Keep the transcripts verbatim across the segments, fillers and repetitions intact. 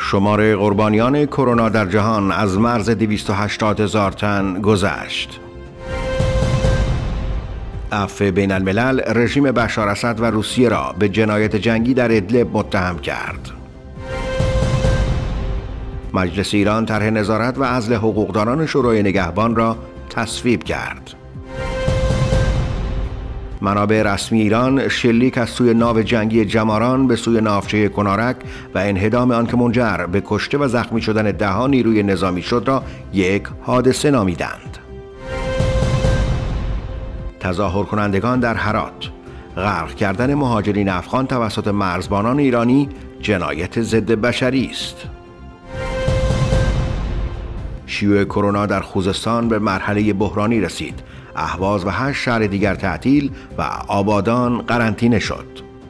شمار قربانیان کرونا در جهان از مرز دویست و هشتاد هزار تن گذشت. عفو بین الملل رژیم بشار اسد و روسیه را به جنایت جنگی در ادلب متهم کرد. مجلس ایران طرح نظارت و عزل حقوقدانان شورای نگهبان را تصویب کرد. منابع رسمی ایران شلیک از سوی ناو جنگی جماران به سوی ناوچه کنارک و انهدام آن که منجر به کشته و زخمی شدن ده‌ها نیروی نظامی شد را یک حادثه نامیدند. تظاهر کنندگان در هرات: غرق کردن مهاجرین افغان توسط مرزبانان ایرانی جنایت ضد بشری است. شیوع کرونا در خوزستان به مرحله بحرانی رسید. اهواز و هشت شهر دیگر تعطیل و آبادان قرنطینه شد.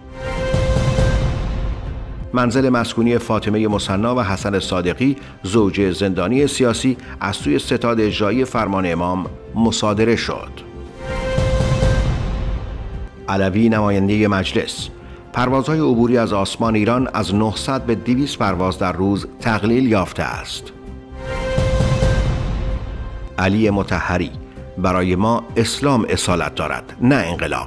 منزل مسکونی فاطمه مصنی و حسن صادقی زوج زندانی سیاسی از سوی ستاد اجرایی فرمان امام مصادره شد. علوی نماینده مجلس: پروازهای عبوری از آسمان ایران از نهصد به دویست پرواز در روز تقلیل یافته است. علی مطهری: برای ما اسلام اصالت دارد، نه انقلاب.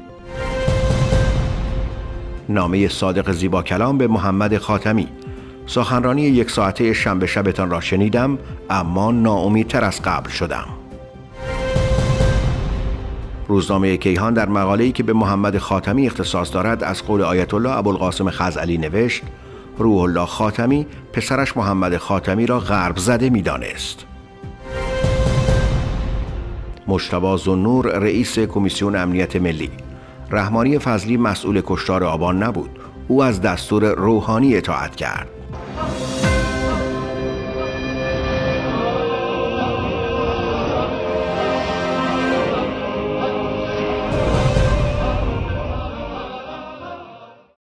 نامه صادق زیبا کلام به محمد خاتمی: سخنرانی یک ساعته شنبه شبتان را شنیدم اما ناامیدتر از قبل شدم. روزنامه کیهان در مقاله‌ای که به محمد خاتمی اختصاص دارد از قول آیت الله ابوالقاسم خزعلی نوشت: روح الله خاتمی پسرش محمد خاتمی را غرب زده می‌دانست. مجتبی ذوالنور رئیس کمیسیون امنیت ملی: رحمانی فضلی مسئول کشتار آبان نبود، او از دستور روحانی اطاعت کرد.